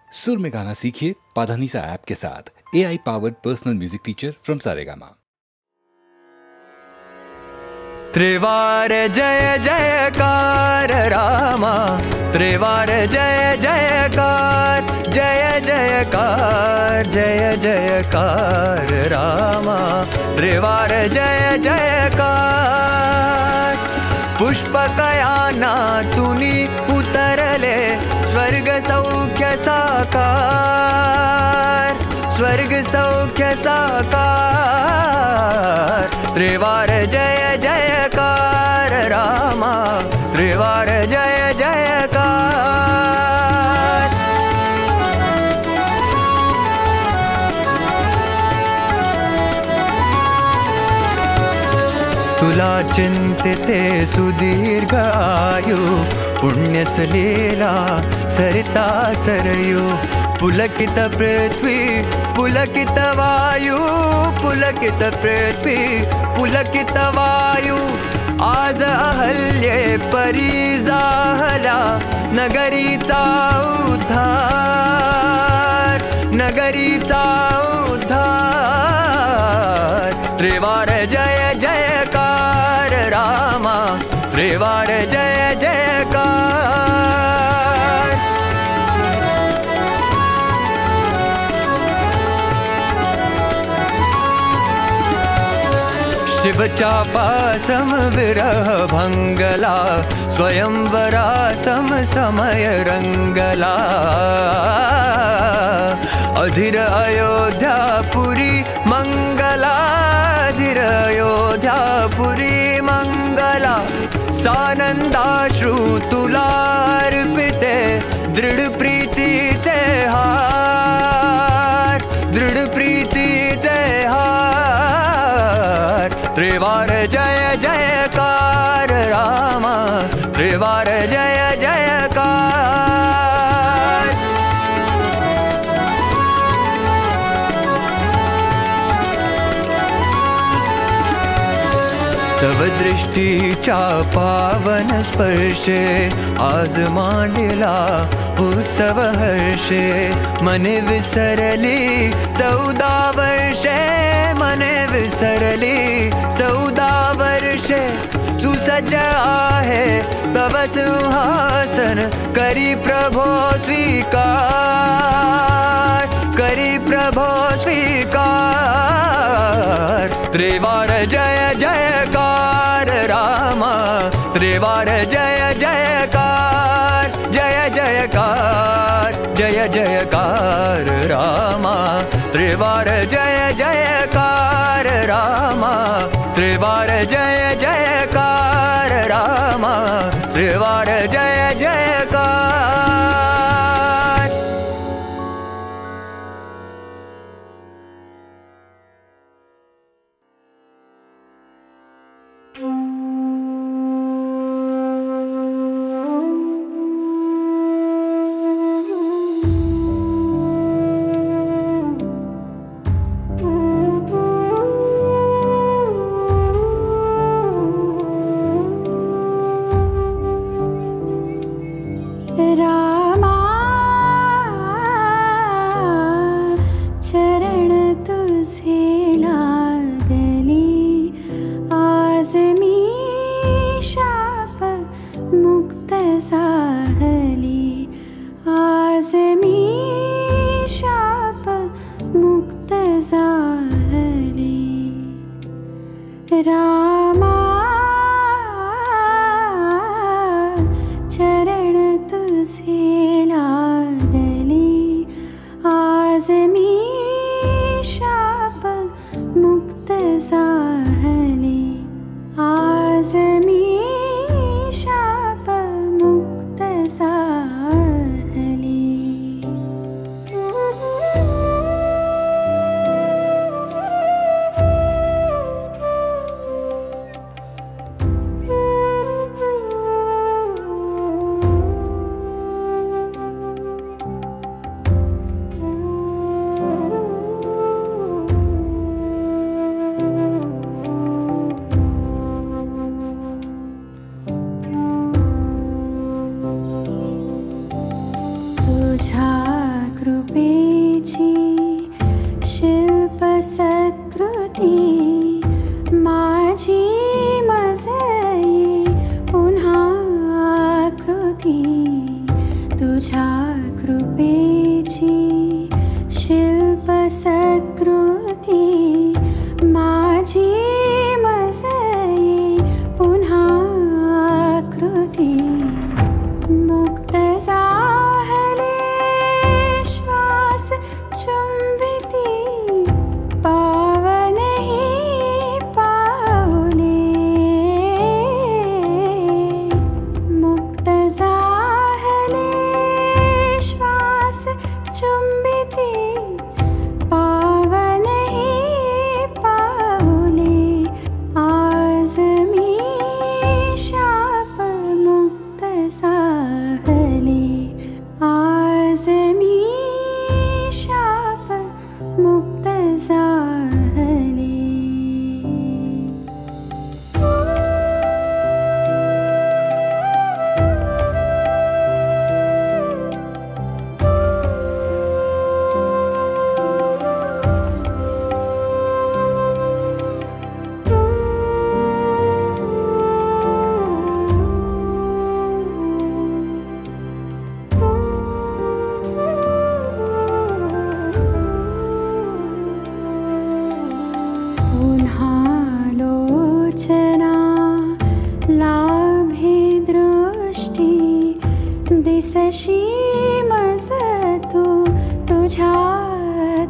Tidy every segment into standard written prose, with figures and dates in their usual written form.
सुर में गाना सीखिए पाधानीसा ऐप के साथ। AI powered personal music teacher from Saregama. त्रिवार जय जयकार रामा, त्रिवार जय जयकार, जय जयकार जय जयकार रामा, त्रिवार जय जयकार। पुष्पकयाना तुनी उतरले स्वर्ग सौख्य साकार, स्वर्ग सौख्य साकार। त्रिवार जय जयकार रामा, त्रिवार जय जयकार। तुला चिंतिते सुदीर्घ आयु, पुण्यसलीला सरिता सरयू। पुलकित पृथ्वी पुलकित वायु, पुलकित पृथ्वी पुलकित वायु। आज अहल्ये परी जाहला नगरीचा उद्धार, नगरीचा उद्धार। त्रिवार जय जयकार रामा, त्रिवार जय जयकार। शिव चापासम विरह भंगला, स्वयंवरा सम समय रंगला। अधीर अयोध्यापुरी मंगला, अधीर अयोध्यापुरी मंगला। सानंदाश्रु तुला अर्पिते, दृढ प्रीतीचे हार, दृढ प्रीतीचे हार। त्रिवार जय जयकार रामा, त्रिवार जय जयकार। तव दृष्टीच्या पावन स्पर्शे, आज मांडला उत्सव हर्षे। मने विसरली 14 वर्षे, मने विसरली 14 वर्षे। सुसज्ज आहे तव सिंहासन, करी प्रभो स्वीकार, करी प्रभो स्वीकार। त्रिवार जय जयकार रामा, त्रिवार जय जयकार, जय जयकार जय जयकार रामा। त्रिवार जय जयकार रामा, त्रिवार जय जयकार रामा, त्रिवार जय जयकार।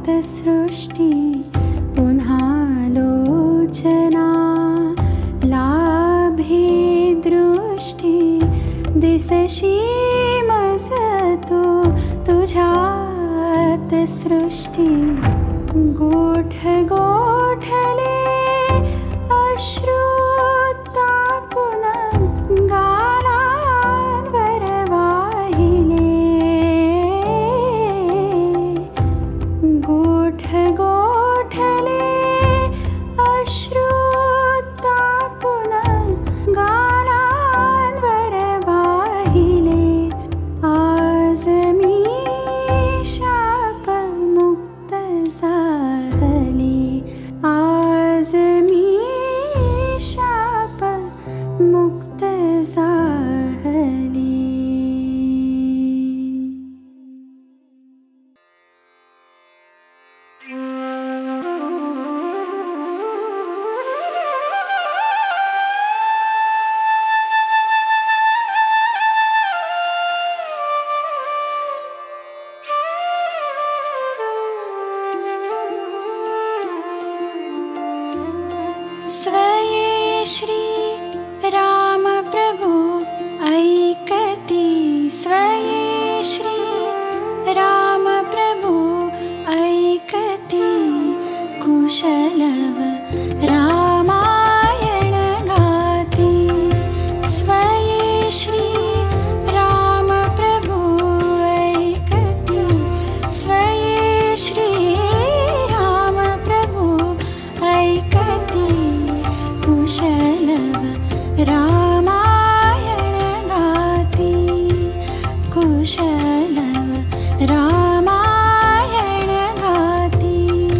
सृष्टि पुन्हालोचना लाभे दृष्टि दिसशी मसतो तुझ्यात सृष्टि गोठ गोठले अश्रू तापून गालांवर वाहिले गोठ गोठले अश्रू तापून गालांवर वाहिले आज मी शाप मुक्त झाले आज मी शाप मुक्त झाले स्वये श्री राम प्रभु ऐकती स्वये श्री राम प्रभु ऐकती कुशलव रामायण गाती स्वये श्री राम प्रभु ऐकती स्वये श्री राम प्रभु ऐकती कुशलव रामायण गाती कुशलव रामायण गाती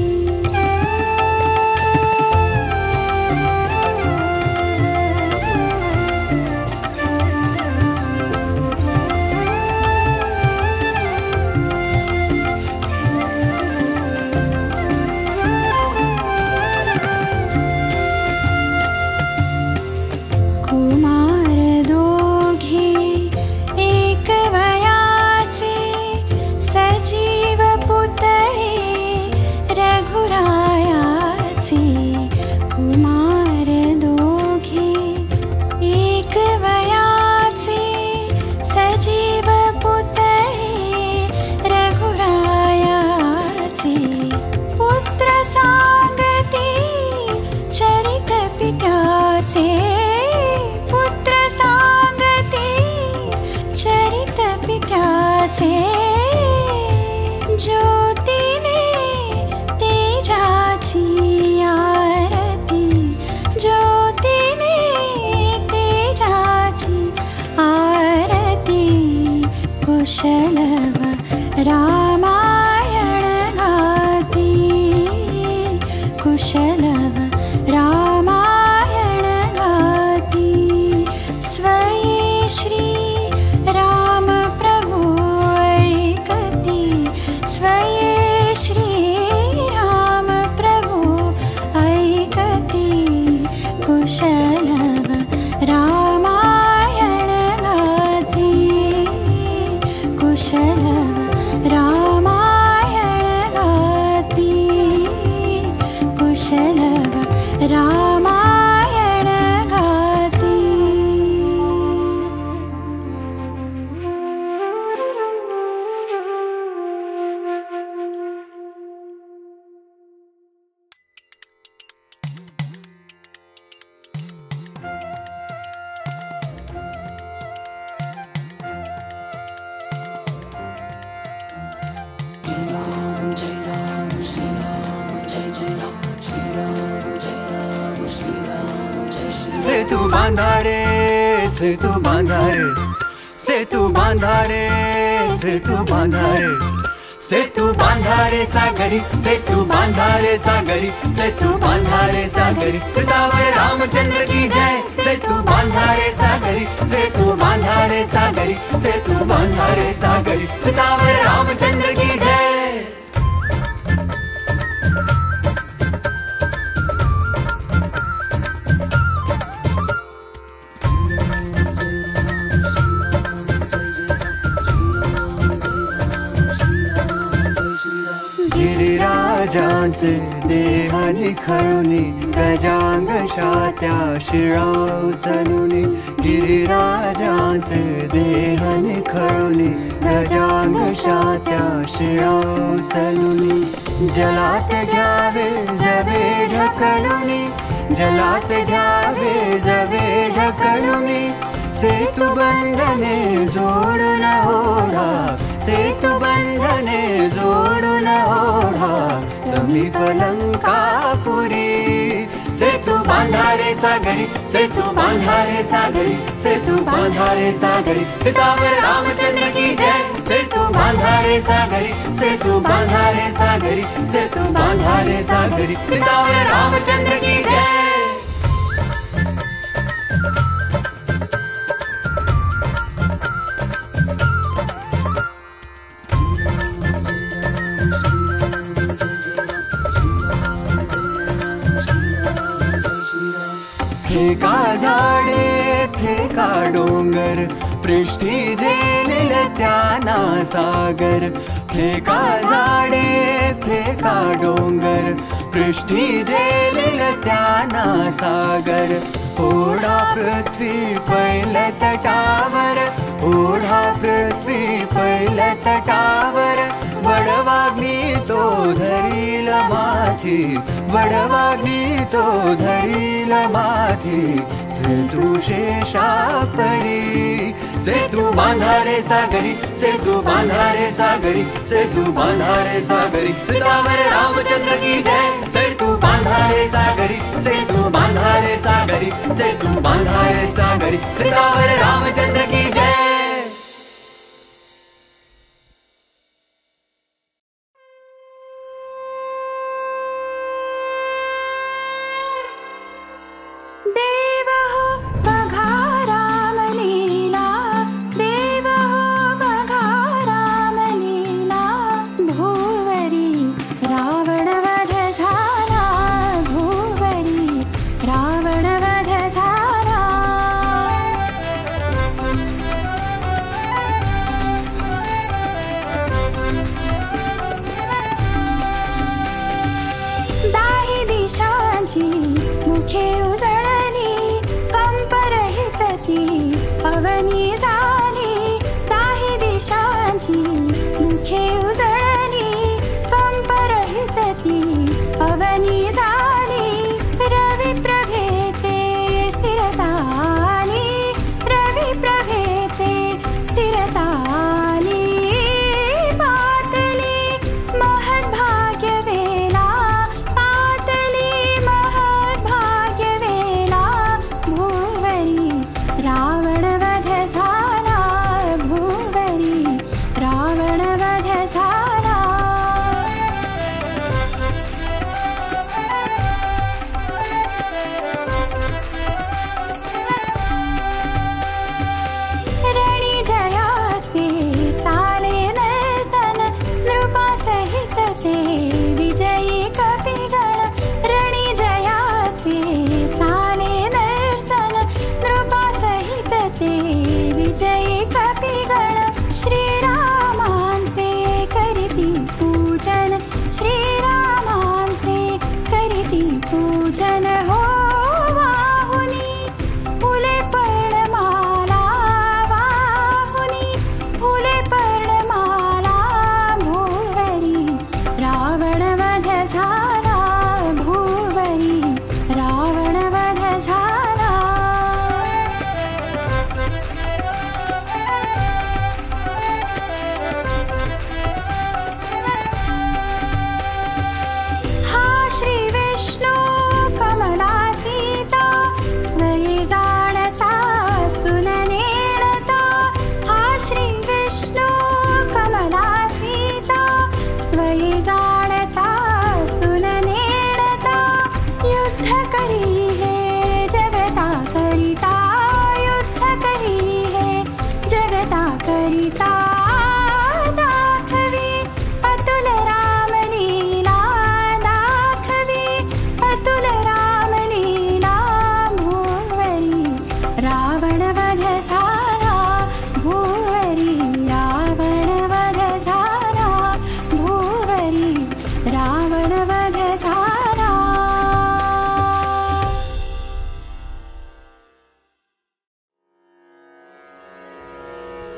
कुमार दोघे एक वयाचे सजीव पुतळे रघुरायाचे कुमार दोघे एक वयाचे सजीव पुतळे रघुरायाचे पुत्र सांगती चरित पित्याचे पुत्र सांगती चरित पित्याचे ज्योतीने तेजाची आरती ज्योतीने तेजाची आरती कुशलव रामायण गाती कुशलव रामायण गाती स्वये श्री राम प्रभु ऐकती स्वये श्री राम प्रभु ऐकती कुशलव रामायण गाती कुशलव रामायण गाती कुशलव रामायण गाती सेतु बांधा रे सेतु बांधा रे सेतु बांधा रे सेतु बांधा रे सेतु बांधा रे सागरी सेतु बांधा रे सागरी सेतु बांधा रे सागरी सितावर रामचंद्र की जय सेतु बांधा रे सागरी सेतु बांधा रे सागरी सेतु बांधा रे सागरी सितावर रामचंद्र की जय गिरिराज गिरिराजांचे देह निखळुनी गजांग शात्या शिराव चलुनी गिरिराजांचे देह निखळुनी गजांग शात्या शिराव चलुनी जलात घ्यावे जवे ढकलुनी जलात घ्यावे जवे ढकलुनी सेतु बंधने जोडून ओढा सेतु बंधने जोडून ओढा समीप लंकापुरी सेतु बांधारे सागरी सेतु बांधारे सागरी सेतु बांधारे सागरी सीतावर रामचंद्र की जय सेतु बांधारे सागरी सेतु बांधारे सागरी सेतु बांधारे सागरी सीतावर रामचंद्र की जय। फेका झाडे फेका डोंगर पृष्ठी झेलेल त्याना सागर फेका झाडे फेका डोंगर पृष्ठी झेलेल त्याना सागर ओढा पृथ्वी पैल तटावर ओढा पृथ्वी पैल तटावर वडवाग्नी तो धरील माथी वडवाग्नी तो धरील माथी सेतु शेषापरी सेतु बांधारे सागरी सेतु बांधारे सागरी सेतु बांधारे सागरी सीतावर रामचंद्र की जय सेतु बांधारे सागरी सेतु बांधारे सागरी सेतु बांधारे सागरी सीतावर रामचंद्र की जय।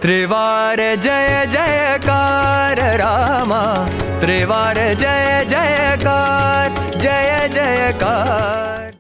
त्रिवार जय जयकार रामा, त्रिवार जय जयकार, जय जयकार।